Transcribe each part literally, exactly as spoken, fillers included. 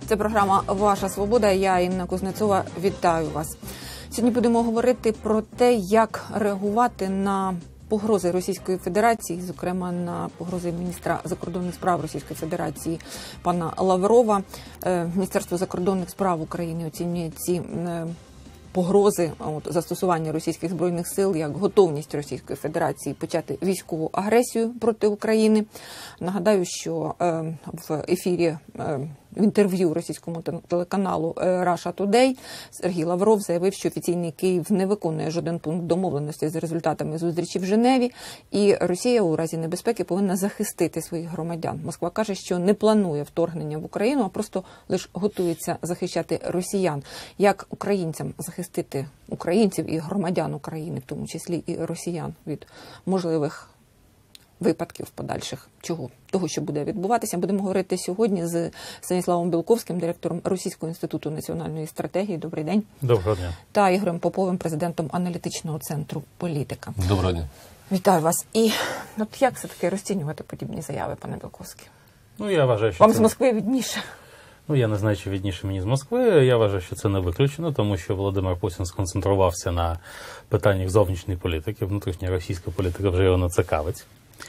Це програма «Ваша свобода». Я, Інна Кузнецова, вітаю вас. Сьогодні будемо говорити про те, як реагувати на погрози Російської Федерації, зокрема на погрози міністра закордонних справ Російської Федерації пана Лаврова. Міністерство закордонних справ України оцінює ці погрози от, застосування російських збройних сил як готовність Російської Федерації почати військову агресію проти України. Нагадаю, що е, в ефірі е, в інтерв'ю російському телеканалу Russia Today Сергій Лавров заявив, що офіційний Київ не виконує жоден пункт домовленості з результатами зустрічі в Женеві, і Росія у разі небезпеки повинна захистити своїх громадян. Москва каже, що не планує вторгнення в Україну, а просто лише готується захищати росіян. Як українцям захистити українців і громадян України, в тому числі і росіян, від можливих випадків подальших чого? Того, що буде відбуватися, будемо говорити сьогодні з Станіславом Білковським, директором Російського інституту національної стратегії. Добрий день. Доброго дня. Та Ігорем Поповим, президентом аналітичного центру «Політика». Доброго дня. Вітаю вас. І от як все-таки розцінювати подібні заяви, пане Білковський? Ну, я вважаю, що Вам це... з Москви відніше? Ну, я не знаю, чи відніше мені з Москви. Я вважаю, що це не виключено, тому що Володимир Путін сконцентрувався на питаннях зовнішньої політики. Внутрішня російська політика вже його не цікавить.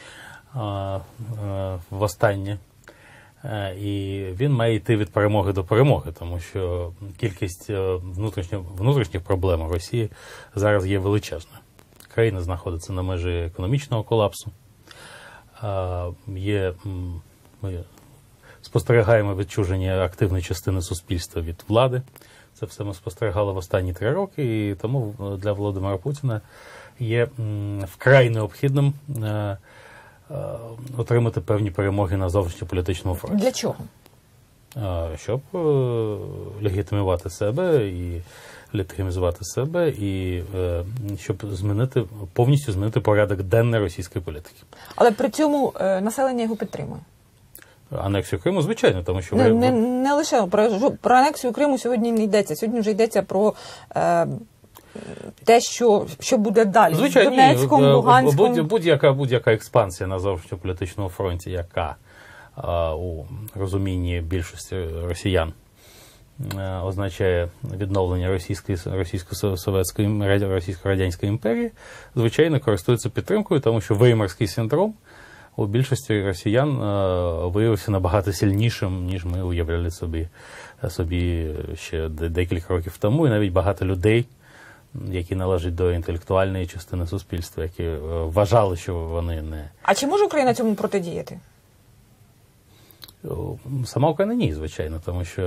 Востаннє. І він має йти від перемоги до перемоги, тому що кількість внутрішніх, внутрішніх проблем у Росії зараз є величезною. Країна знаходиться на межі економічного колапсу. Є, ми спостерігаємо відчуження активної частини суспільства від влади. Це все ми спостерігали в останні три роки, і тому для Володимира Путіна є вкрай необхідним отримати певні перемоги на зовнішньополітичному фронті. Для чого? Щоб легітимувати себе і легітимізувати себе, і щоб змінити, повністю змінити порядок денний російської політики. Але при цьому населення його підтримує. Анексію Криму, звичайно, тому що... Не, ви... не, не лише про, про анексію Криму сьогодні не йдеться. Сьогодні вже йдеться про... Е, те, що, що буде далі. Звичайно, в Донецькому, Луганському. Будь, будь-яка, будь-яка експансія на зовнішньополітичному фронті, яка а, у розумінні більшості росіян а, означає відновлення російської, російсько-совєтської, російсько-радянської імперії, звичайно, користується підтримкою, тому що веймарський синдром у більшості росіян а, виявився набагато сильнішим, ніж ми уявляли собі, собі ще декілька років тому, і навіть багато людей, які належать до інтелектуальної частини суспільства, які вважали, що вони не... А чи може Україна цьому протидіяти? Сама Україна ні, звичайно, тому що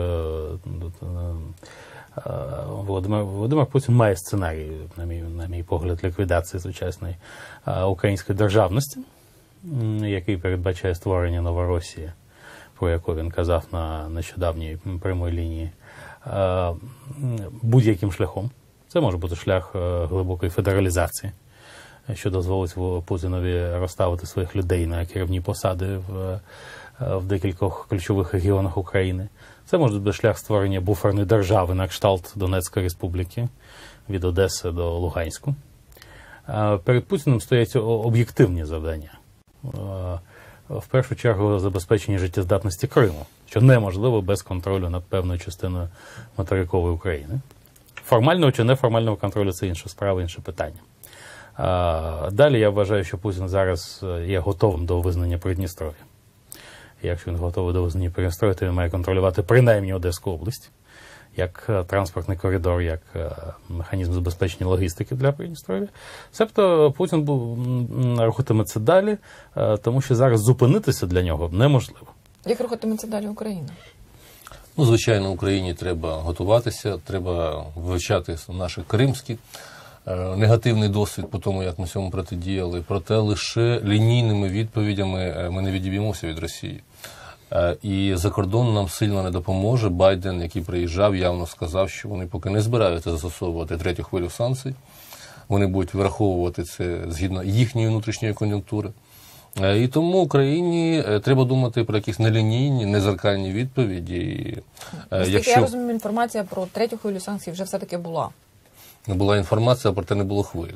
Володимир, Володимир Путін має сценарій, на мій, на мій погляд, ліквідації сучасної української державності, який передбачає створення Новоросії, про яку він казав на нещодавній прямій лінії, будь-яким шляхом. Це може бути шлях глибокої федералізації, що дозволить Путінові розставити своїх людей на керівні посади в, в декількох ключових регіонах України. Це може бути шлях створення буферної держави на кшталт Донецької республіки від Одеси до Луганську. Перед Путіним стоять об'єктивні завдання. В першу чергу забезпечення життєздатності Криму, що неможливо без контролю над певною частиною материкової України. Формального чи неформального контролю – це інша справа, інше питання. А, далі я вважаю, що Путін зараз є готовим до визнання Придністров'я. Якщо він готовий до визнання Придністров'я, то він має контролювати принаймні Одеську область, як транспортний коридор, як механізм забезпечення логістики для Придністров'я. Себто Путін рухатиметься далі, тому що зараз зупинитися для нього неможливо. Як рухатиметься далі Україна? Ну, звичайно, Україні треба готуватися, треба вивчати наш кримський е, негативний досвід по тому, як ми цьому протидіяли. Проте лише лінійними відповідями ми не відіб'ємося від Росії. Е, і за кордон нам сильно не допоможе. Байден, який приїжджав, явно сказав, що вони поки не збираються застосовувати третю хвилю санкцій. Вони будуть враховувати це згідно їхньої внутрішньої кон'юнктури. І тому Україні треба думати про якісь нелінійні, незеркальні відповіді. Наскільки Якщо... я розумію, інформація про третю хвилю санкцій вже все-таки була. Була інформація, проте не було хвилі.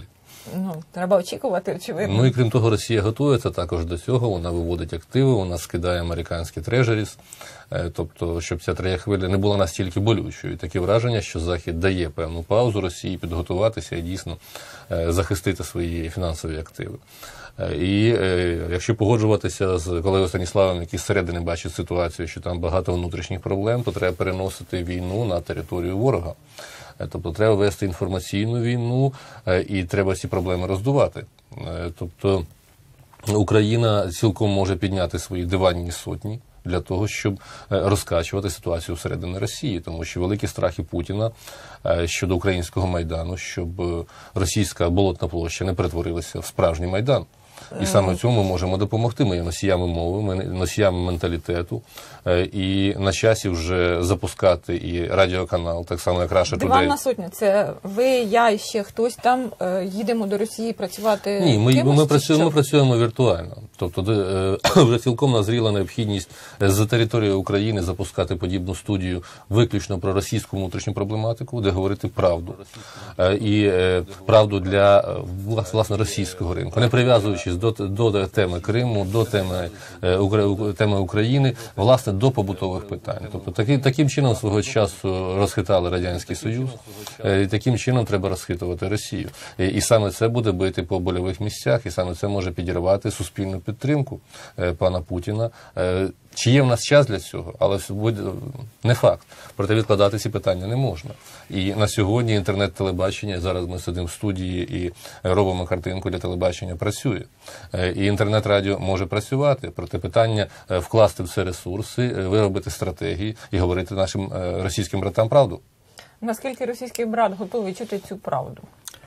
Ну, треба очікувати, очевидно. Ну і крім того, Росія готується також до цього, вона виводить активи, вона скидає американські трежеріс, тобто, щоб ця третя хвиля не була настільки болючою. Таке враження, що Захід дає певну паузу Росії підготуватися і дійсно захистити свої фінансові активи. І якщо погоджуватися з колегою Станіславом, який зсередини бачить ситуацію, що там багато внутрішніх проблем, то треба переносити війну на територію ворога. Тобто треба вести інформаційну війну і треба ці проблеми роздувати. Тобто Україна цілком може підняти свої диванні сотні для того, щоб розкачувати ситуацію всередині Росії, тому що великі страхи Путіна щодо українського Майдану, щоб російська болотна площа не перетворилася в справжній Майдан. І саме в цьому ми можемо допомогти. Ми є носіями мови, ми носіями менталітету. І на часі вже запускати і радіоканал, так само як Russia Today. Диванна сотня, це ви, я і ще хтось там їдемо до Росії працювати? Ні, ми, кимось, ми, працюємо, ми що? працюємо віртуально. Тобто вже цілком назріла необхідність з території України запускати подібну студію виключно про російську внутрішню проблематику, де говорити правду. І правду для, власне, російського ринку, не прив'язуючись до, до теми Криму, до теми, теми України, власне, до побутових питань. Тобто таки, таким чином свого часу розхитали Радянський Союз, і таким чином треба розхитувати Росію. І, і саме це буде бити по больових місцях, і саме це може підірвати суспільну підтримку е, пана Путіна. Е, Чи є в нас час для цього? Але буде не факт. Проте відкладати ці питання не можна. І на сьогодні інтернет-телебачення, зараз ми сидимо в студії і робимо картинку для телебачення, працює. І інтернет-радіо може працювати. Проте питання вкласти в це ресурси, виробити стратегії і говорити нашим російським братам правду. Наскільки російський брат готовий чути цю правду?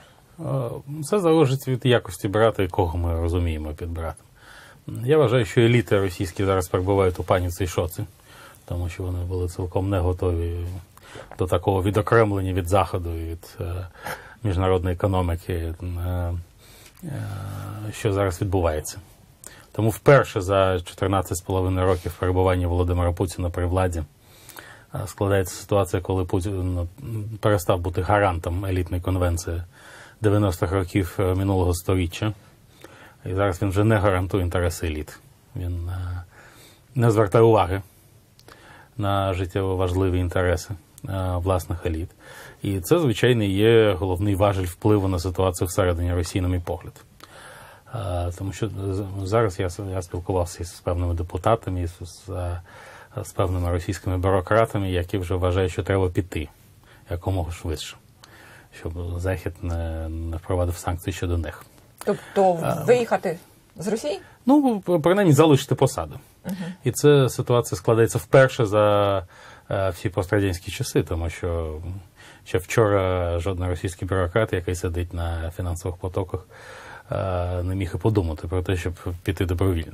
Це залежить від якості брата, якого ми розуміємо під братом. Я вважаю, що еліти російські зараз перебувають у паніці і шоці, тому що вони були цілком не готові до такого відокремлення від Заходу і від е, міжнародної економіки, е, е, що зараз відбувається. Тому вперше за чотирнадцять з половиною років перебування Володимира Путіна при владі е, складається ситуація, коли Путін перестав бути гарантом елітної конвенції дев'яностих років минулого сторіччя. І зараз він вже не гарантує інтереси еліт. Він е, не звертає уваги на життєво важливі інтереси е, власних еліт. І це, звичайно, є головний важіль впливу на ситуацію всередині Росії, на мій погляд. Е, тому що зараз я, я спілкувався з певними депутатами, з, з, з певними російськими бюрократами, які вже вважають, що треба піти якомога швидше, щоб Захід не, не впровадив санкції щодо них. Тобто виїхати з Росії? Ну, принаймні, залишити посаду. Uh-huh. І ця ситуація складається вперше за е, всі пострадянські часи, тому що ще вчора жоден російський бюрократ, який сидить на фінансових потоках, е, не міг і подумати про те, щоб піти добровільно.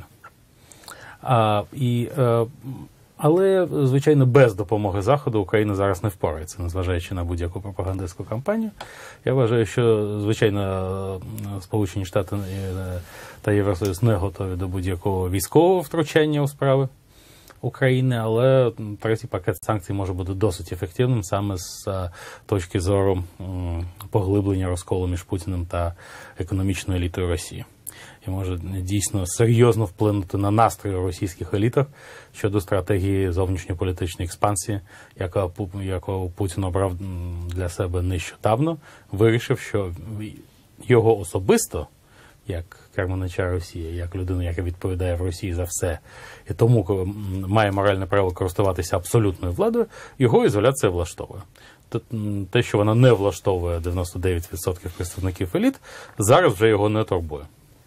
А, і, е, але, звичайно, без допомоги Заходу Україна зараз не впорається, незважаючи на будь-яку пропагандистську кампанію. Я вважаю, що, звичайно, Сполучені Штати та Євросоюз не готові до будь-якого військового втручання у справи України, але третій пакет санкцій може бути досить ефективним саме з точки зору поглиблення розколу між Путіним та економічною елітою Росії. І може дійсно серйозно вплинути на настрої у російських елітах щодо стратегії зовнішньополітичної експансії, яка, яку Путін обрав для себе нещодавно, вирішив, що його особисто, як керманича Росії, як людина, яка відповідає в Росії за все, і тому має моральне право користуватися абсолютною владою, його ізоляція влаштовує. Те, що вона не влаштовує дев'яносто дев'ять відсотків представників еліт, зараз вже його не турбує.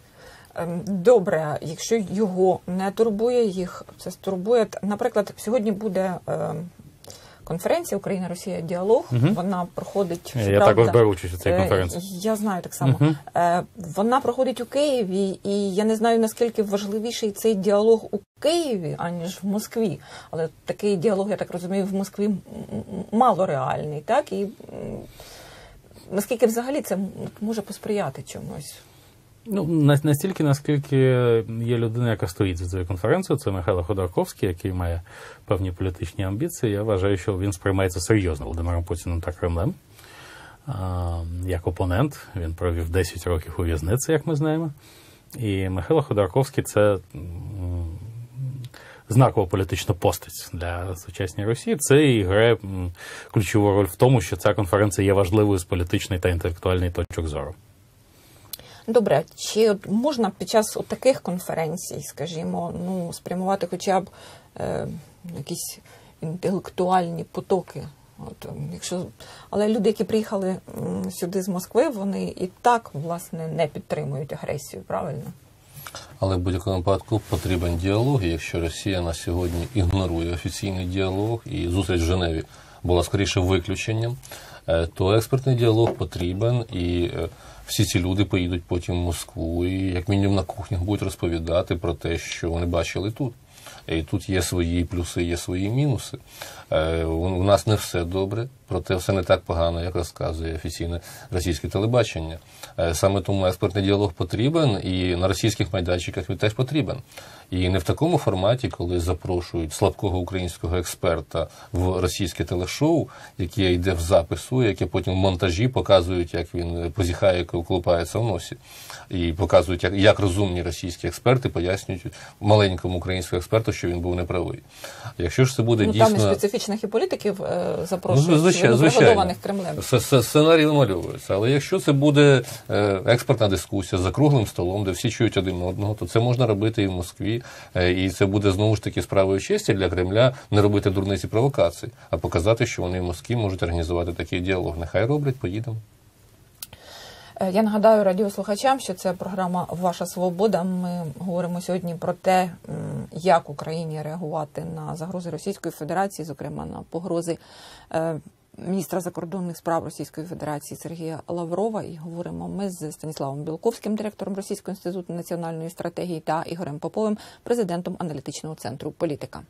Добре, якщо його не турбує, їх це турбує. Наприклад, сьогодні буде е, конференція «Україна-Росія. Діалог». Угу. Вона проходить... Я правда, також беру участь у цій конференції. Е, я знаю так само. Угу. Е, вона проходить у Києві, і я не знаю, наскільки важливіший цей діалог у Києві, аніж в Москві. Але такий діалог, я так розумію, в Москві мало реальний, так? І наскільки взагалі це може посприяти чомусь? Ну, настільки, наскільки є людина, яка стоїть за цією конференцією, це Михайло Ходорковський, який має певні політичні амбіції. Я вважаю, що він сприймається серйозно Володимиром Путіним та Кремлем. як опонент. Він провів десять років у в'язниці, як ми знаємо. І Михайло Ходорковський – це знакова політична постать для сучасної Росії. Це і грає ключову роль в тому, що ця конференція є важливою з політичної та інтелектуальної точок зору. Добре, чи от можна під час от таких конференцій, скажімо, ну, спрямувати хоча б е, якісь інтелектуальні потоки? От, якщо... Але люди, які приїхали м, сюди з Москви, вони і так, власне, не підтримують агресію, правильно? Але в будь-якому випадку потрібен діалог, і якщо Росія на сьогодні ігнорує офіційний діалог, і зустріч в Женеві була скоріше виключенням, то експертний діалог потрібен, і всі ці люди поїдуть потім в Москву і як мінімум на кухнях будуть розповідати про те, що вони бачили тут. І тут є свої плюси, є свої мінуси. У нас не все добре, проте все не так погано, як розказує офіційне російське телебачення. Саме тому експертний діалог потрібен, і на російських майданчиках він теж потрібен. І не в такому форматі, коли запрошують слабкого українського експерта в російське телешоу, яке йде в запису, яке потім в монтажі показують, як він позіхає, як колупається в носі. І показують, як, як розумні російські експерти пояснюють маленькому українському експерту, що він був неправий. Якщо ж це буде ну, дійсно... Там і специфічних і політиків е, запрошують, ну, звичайно, пригодованих Кремлем. Сценарій вимальовується. Але якщо це буде е, експертна дискусія за круглим столом, де всі чують один одного, то це можна робити і в Москві. Е, і це буде знову ж таки справою честі для Кремля не робити дурниці провокацій, а показати, що вони в Москві можуть організувати такий діалог. Нехай роблять, поїдемо. Я нагадаю радіослухачам, що це програма «Ваша свобода». Ми говоримо сьогодні про те, як Україні реагувати на загрози Російської Федерації, зокрема на погрози міністра закордонних справ Російської Федерації Сергія Лаврова. І говоримо ми з Станіславом Білковським, директором Російського інституту національної стратегії, та Ігорем Поповим, президентом аналітичного центру «Політика».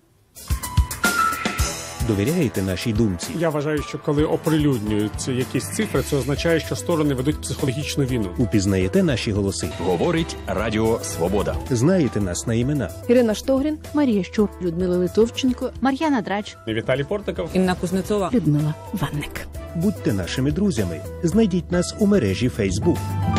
Довіряєте нашій думці? Я вважаю, що коли оприлюднюються якісь цифри, це означає, що сторони ведуть психологічну війну. Упізнаєте наші голоси? Говорить Радіо Свобода. Знаєте нас на імена? Ірина Штогрін, Марія Щур, Людмила Литовченко, Мар'яна Драч, Віталій Портников, Інна Кузнецова, Людмила Ванник. Будьте нашими друзями. Знайдіть нас у мережі Фейсбук.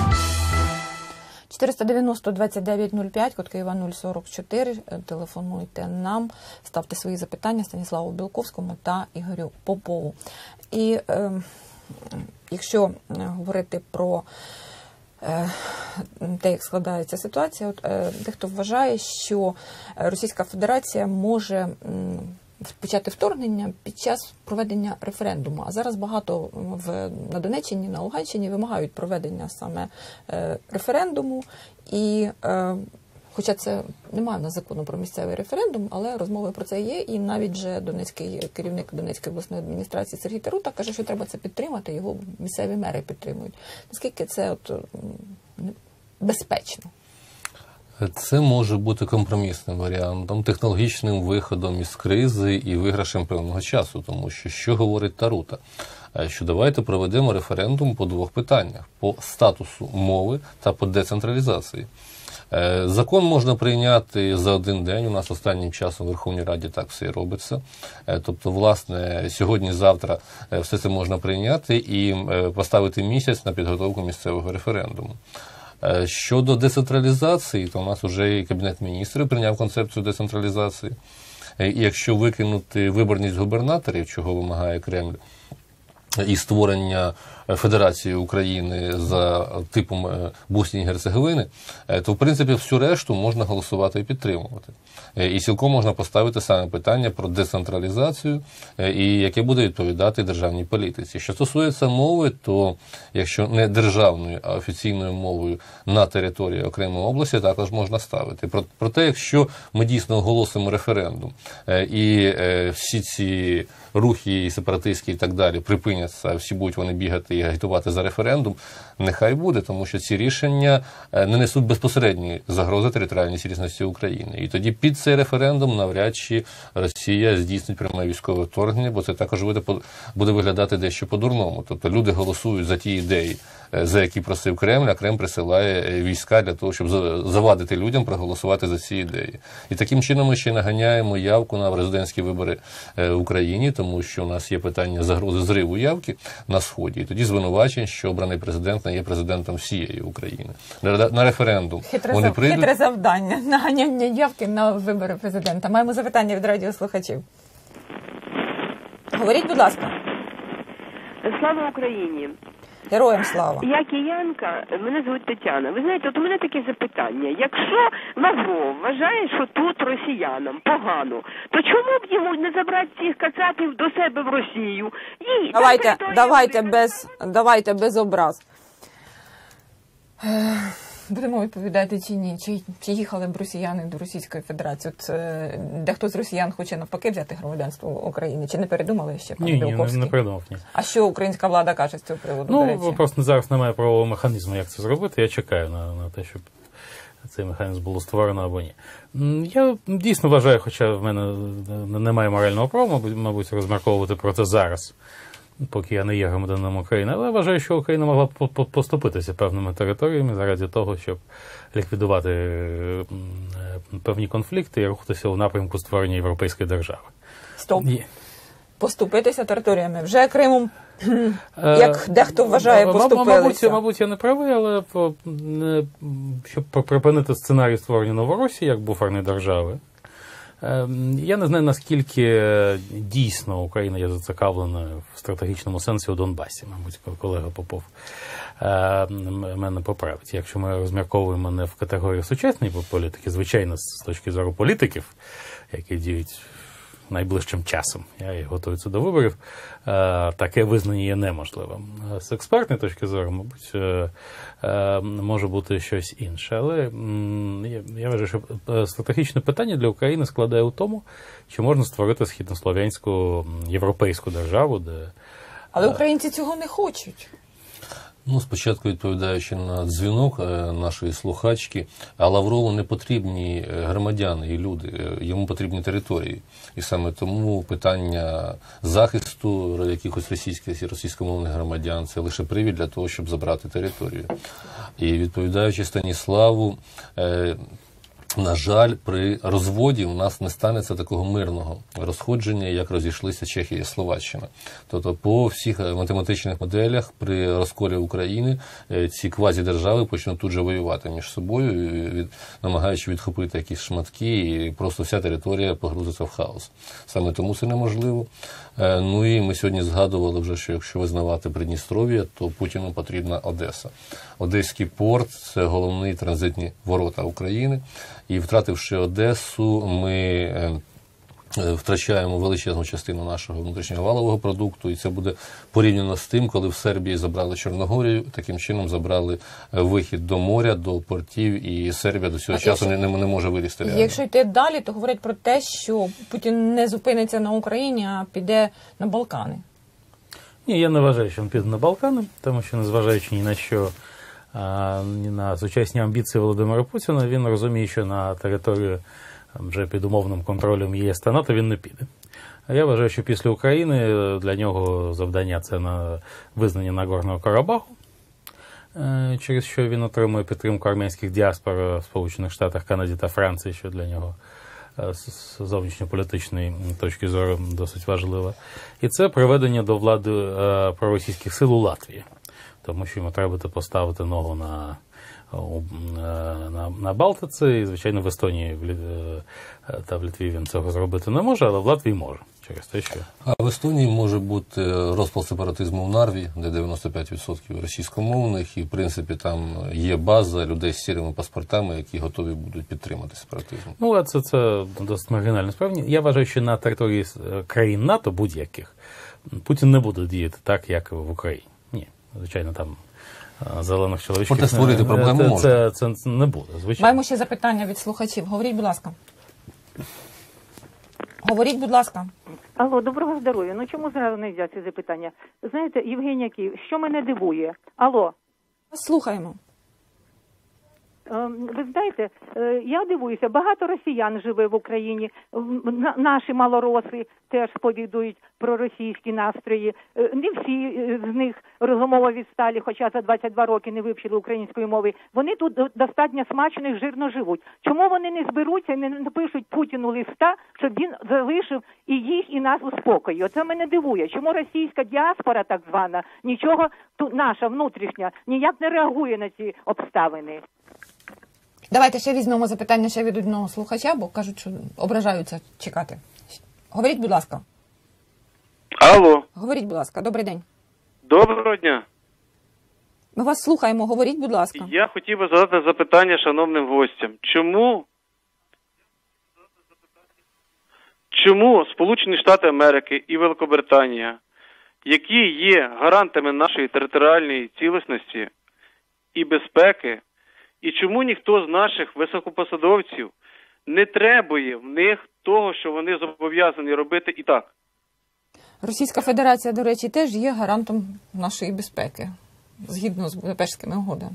чотириста дев'яносто двадцять дев'ять нуль п'ять, код Києва нуль сорок чотири. Телефонуйте нам, ставте свої запитання Станіславу Білковському та Ігорю Попову. І е, якщо говорити про е, те, як складається ситуація, от, е, дехто вважає, що Російська Федерація може м, почати вторгнення під час проведення референдуму. А зараз багато в, на Донеччині, на Луганщині вимагають проведення саме е, референдуму. І, е, хоча це немає на закону про місцевий референдум, але розмови про це є. І навіть же Донецький керівник Донецької обласної адміністрації Сергій Тарута каже, що треба це підтримати, його місцеві мери підтримують. Наскільки це от, безпечно? Це може бути компромісним варіантом, технологічним виходом із кризи і виграшем певного часу, тому що що говорить Тарута? Що давайте проведемо референдум по двох питаннях: по статусу мови та по децентралізації. Закон можна прийняти за один день, у нас останнім часом в Верховній Раді так все і робиться. Тобто, власне, сьогодні-завтра все це можна прийняти і поставити місяць на підготовку місцевого референдуму. Щодо децентралізації, то у нас вже і Кабінет міністрів прийняв концепцію децентралізації. І якщо викинути виборність губернаторів, чого вимагає Кремль, і створення Федерації України за типом Боснії і Герцеговини, то, в принципі, всю решту можна голосувати і підтримувати. І цілком можна поставити саме питання про децентралізацію, і яке буде відповідати державній політиці. Що стосується мови, то якщо не державною, а офіційною мовою на території окремої області також можна ставити. Проте, якщо ми дійсно оголосимо референдум, і всі ці рухи сепаратистські і так далі припиняться, всі будуть вони бігати і агітувати за референдум, нехай буде, тому що ці рішення не несуть безпосередні загрози територіальній цілісності України. І тоді під цей референдум навряд чи Росія здійснить пряме військове вторгнення, бо це також буде, буде виглядати дещо по-дурному. Тобто люди голосують за ті ідеї, за які просив Кремль, а Кремль присилає війська для того, щоб завадити людям проголосувати за ці ідеї. І таким чином ми ще наганяємо явку на президентські вибори в Україні, тому що у нас є питання загрози зриву явки. Женевки на Сході. І тоді звинувачень, що обраний президент не є президентом всієї України. На, на референдум Хитре, вони зав... прийдуть. Хитре завдання, наганяння явки на вибори президента. Маємо запитання від радіослухачів. Говоріть, будь ласка. Слава Україні! Героям слава! Я киянка, мене звуть Тетяна. Ви знаєте, от у мене таке запитання. Якщо Лавров вважає, що тут росіянам погано, то чому б йому не забрати цих кацапів до себе в Росію? І давайте, давайте, без, давайте без образ. Будемо відповідати чи ні, чи, чи їхали б росіяни до Російської Федерації. От, е, дехто з росіян хоче навпаки взяти громадянство України. Чи не передумали ще, пан Ні, Білковський? ні, не, не передумав, ні. А що українська влада каже з цього приводу, до речі? Ну, просто зараз немає правового механізму, як це зробити. Я чекаю на, на те, щоб цей механізм було створено або ні. Я дійсно вважаю, хоча в мене немає морального права, мабуть, розмірковувати про це зараз, поки я не є громадянином України, але вважаю, що Україна могла б поступитися певними територіями заради того, щоб ліквідувати певні конфлікти і рухатися у напрямку створення європейської держави. Стоп. І... Поступитися територіями. Вже Кримом, як дехто вважає, поступилися. Мабуть, мабуть, я не правий, але щоб припинити сценарій створення Новоросії як буферної держави, я не знаю, наскільки дійсно Україна є зацікавлена в стратегічному сенсі у Донбасі. Мабуть, колега Попов мене поправить. Якщо ми розмірковуємо не в категорії сучасної політики, звичайно, з точки зору політиків, які діють найближчим часом, я і готуюся до виборів, таке визнання є неможливим. З експертної точки зору, мабуть, може бути щось інше. Але я вважаю, що стратегічне питання для України складає у тому, чи можна створити східнослов'янську європейську державу, де... Але українці цього не хочуть. Ну, спочатку, відповідаючи на дзвінок нашої слухачки, а Лаврову не потрібні громадяни і люди, йому потрібні території. І саме тому питання захисту якихось російських і російськомовних громадян – це лише привід для того, щоб забрати територію. І відповідаючи Станіславу, на жаль, при розводі у нас не станеться такого мирного розходження, як розійшлися Чехія і Словаччина. Тобто по всіх математичних моделях при розколі України ці квазідержави почнуть тут же воювати між собою, від, намагаючи відхопити якісь шматки, і просто вся територія погрузиться в хаос. Саме тому це неможливо. Ну і ми сьогодні згадували вже, що якщо визнавати Придністров'я, то Путіну потрібна Одеса. Одеський порт – це головні транзитні ворота України. І втративши Одесу, ми втрачаємо величезну частину нашого внутрішнього валового продукту, і це буде порівняно з тим, коли в Сербії забрали Чорногорію, таким чином забрали вихід до моря, до портів, і Сербія до цього а часу якщо, не, не може вилізти реально. Якщо йти далі, то говорять про те, що Путін не зупиниться на Україні, а піде на Балкани. Ні, я не вважаю, що він піде на Балкани, тому що, незважаючи ні на що, а, ні на сучасні амбіції Володимира Путіна, він розуміє, що на територію вже під умовним контролем ЄС та НАТО він не піде. А я вважаю, що після України для нього завдання – це на визнання Нагорного Карабаху, через що він отримує підтримку армянських діаспор в Сполучених Штатах, Канаді та Франції, що для нього з зовнішньополітичної точки зору досить важливо. І це приведення до влади проросійських сил у Латвії, тому що йому треба поставити ногу на На, на Балтиці, і, звичайно, в Естонії та в Литві він цього зробити не може, але в Латвії може. Через те, що... А в Естонії може бути розпал сепаратизму в Нарві, де дев'яносто п'ять відсотків російськомовних, і, в принципі, там є база людей з сірими паспортами, які готові будуть підтримати сепаратизм. Ну, а це, це досить маргінальна справа. Я вважаю, що на території країн НАТО будь-яких Путін не буде діяти так, як в Україні. Ні, звичайно, там зелених чоловічків. Проте створити проблему можна. Це, це, це не буде, звичайно. Маємо ще запитання від слухачів. Говоріть, будь ласка. Говоріть, будь ласка. Алло, доброго здоров'я. Ну чому зразу не взяти ці запитання? Знаєте, Євгенія Київ, що мене дивує? Алло. Слухаємо. Ви знаєте, я дивуюся, багато росіян живе в Україні, наші малороси теж сповідують про російські настрої. Не всі з них розумово відсталі, хоча за двадцять два роки не вивчили української мови. Вони тут достатньо смачно і жирно живуть. Чому вони не зберуться і не напишуть Путіну листа, щоб він залишив і їх, і нас у спокої? Оце мене дивує. Чому російська діаспора, так звана, нічого, тут наша внутрішня, ніяк не реагує на ці обставини? Давайте ще візьмемо запитання ще від одного слухача, бо кажуть, що ображаються чекати. Говоріть, будь ласка. Алло. Говоріть, будь ласка. Добрий день. Доброго дня. Ми вас слухаємо. Говоріть, будь ласка. Я хотів би задати запитання шановним гостям. Чому, чому Сполучені Штати Америки і Великобританія, які є гарантами нашої територіальної цілісності і безпеки, і чому ніхто з наших високопосадовців не требує в них того, що вони зобов'язані робити і так? Російська Федерація, до речі, теж є гарантом нашої безпеки, згідно з Будапештськими угодами.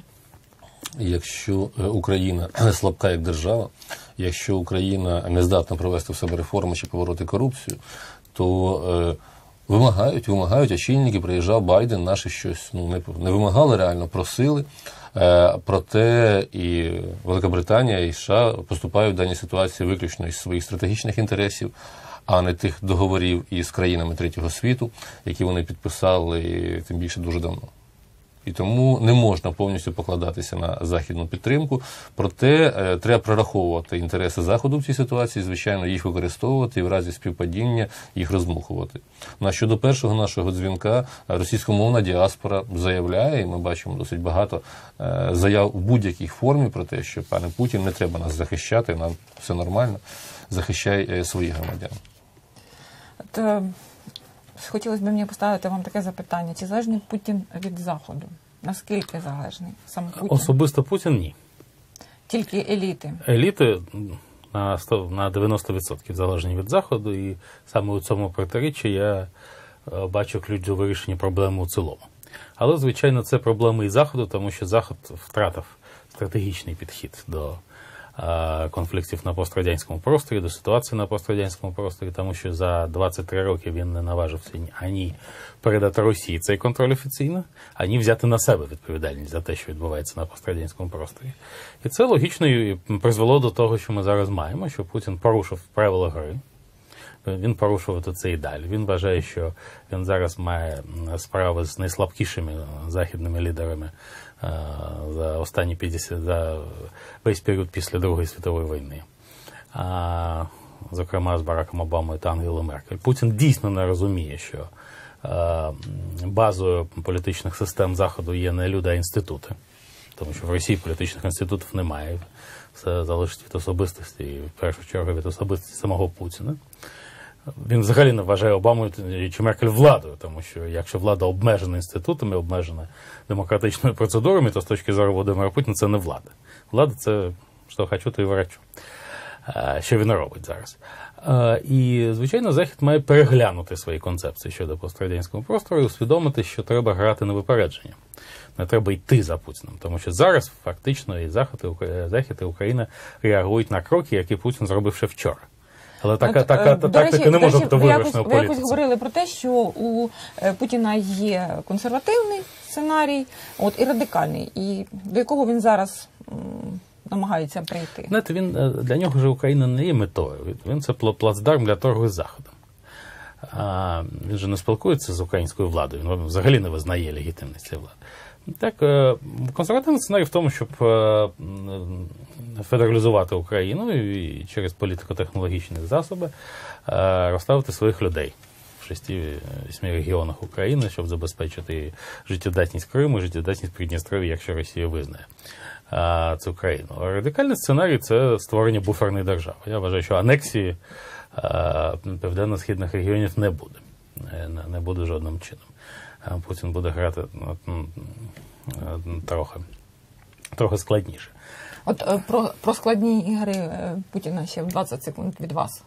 Якщо Україна слабка як держава, якщо Україна не здатна провести в себе реформи чи побороти корупцію, то е, вимагають, вимагають, очільники, приїжджав Байден, наші щось ну, не, не вимагали, реально просили. Е, проте і Великобританія, і США поступають в даній ситуації виключно із своїх стратегічних інтересів, а не тих договорів із країнами третього світу, які вони підписали, тим більше дуже давно. І тому не можна повністю покладатися на західну підтримку, проте е, треба прораховувати інтереси Заходу в цій ситуації, звичайно, їх використовувати і в разі співпадіння їх роздмухувати. На щодо першого нашого дзвінка, російськомовна діаспора заявляє, і ми бачимо досить багато е, заяв у будь-якій формі про те, що, пане Путін, не треба нас захищати, нам все нормально, захищай е, своїх громадян. От, е... Хотілося б мені поставити вам таке запитання. Чи залежний Путін від Заходу? Наскільки залежний сам Путін? Особисто Путін – ні. Тільки еліти? Еліти на, сто, на дев'яносто відсотків залежні від Заходу, і саме у цьому протиріччі я бачу ключ до вирішення проблеми у цілому. Але, звичайно, це проблеми і Заходу, тому що Захід втратив стратегічний підхід до конфліктів на пострадянському просторі, до ситуації на пострадянському просторі, тому що за двадцять три роки він не наважився ані передати Росії цей контроль офіційно, ані взяти на себе відповідальність за те, що відбувається на пострадянському просторі. І це логічно і призвело до того, що ми зараз маємо, що Путін порушив правила гри, він порушувати це і далі. Він вважає, що він зараз має справи з найслабкішими західними лідерами за останні п'ятдесят, за весь період після Другої світової війни. А, зокрема, з Бараком Обамою та Ангелою Меркель. Путін дійсно не розуміє, що а, базою політичних систем Заходу є не люди, а інститути. Тому що в Росії політичних інститутів немає. Все залежить від особистості, і в першу чергу від особистості самого Путіна. Він взагалі не вважає Обаму чи Меркель владою, тому що якщо влада обмежена інститутами, обмежена демократичними процедурами, то з точки зору Володимира Путіна це не влада. Влада – це що хочу, то і ворочу. Що він робить зараз. І, звичайно, Захід має переглянути свої концепції щодо пострадянського простору і усвідомити, що треба грати на випередження. Не треба йти за Путіним, тому що зараз фактично і Захід, і Захід, і Україна реагують на кроки, які Путін зробив ще вчора. Але така, От, така, до тактика речі, не може бути виграшною політикою. Ви якось говорили про те, що у Путіна є консервативний сценарій, от, і радикальний, і до якого він зараз м, намагається прийти. Знаєте, він, для нього ж Україна не є метою, він це плацдарм для торгу з Заходом. А, він же не спілкується з українською владою, він взагалі не визнає легітимність цієї влади. Так, консервативний сценарій в тому, щоб федералізувати Україну і через політико-технологічні засоби розставити своїх людей в шести-вісьми регіонах України, щоб забезпечити життєздатність Криму, життєздатність Придністров'я, якщо Росія визнає цю країну. Радикальний сценарій – це створення буферної держави. Я вважаю, що анексії південно-східних регіонів не буде. Не буде жодним чином. Путін буде грати ну, трохи, трохи складніше. От про, про складні ігри Путіна ще в двадцять секунд від вас.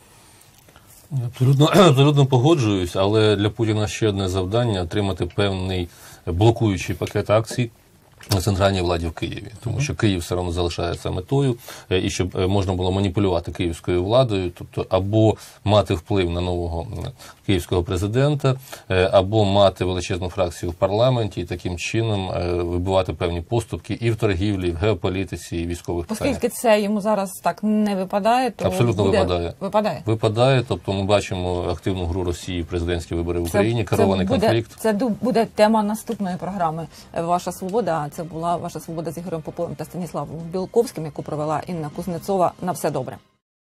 Абсолютно, абсолютно погоджуюсь, але для Путіна ще одне завдання – отримати певний блокуючий пакет акцій центральній владі в Києві, тому що Київ все одно залишається метою, і щоб можна було маніпулювати київською владою, тобто або мати вплив на нового київського президента, або мати величезну фракцію в парламенті і таким чином вибивати певні поступки і в торгівлі, і в геополітиці, і в військових питаннях. Оскільки це йому зараз так не випадає, то абсолютно буде... випадає. Випадає. Випадає, тобто ми бачимо активну гру Росії в президентські вибори в Україні, це, керований це буде, конфлікт. Це буде тема наступної програми «Ваша свобода». Це була «Ваша свобода» з Ігорем Поповим та Станіславом Білковським, яку провела Інна Кузнецова. На все добре.